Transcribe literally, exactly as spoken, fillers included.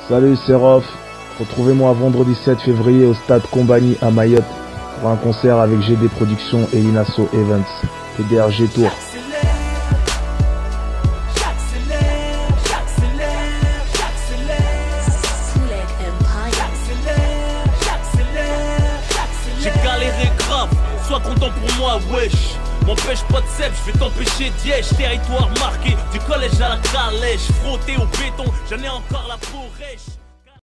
Salut, c'est Rof. Retrouvez-moi vendredi sept février au stade Combani à Mayotte pour un concert avec G D Productions et Linasso Events. P D R G Tour. J'ai galéré grave, sois content pour moi, wesh. M'empêche pas de sève, je vais t'empêcher d'yèche. Territoire marqué, du collège à la calèche. Frotté au béton, j'en ai encore la peau rêche.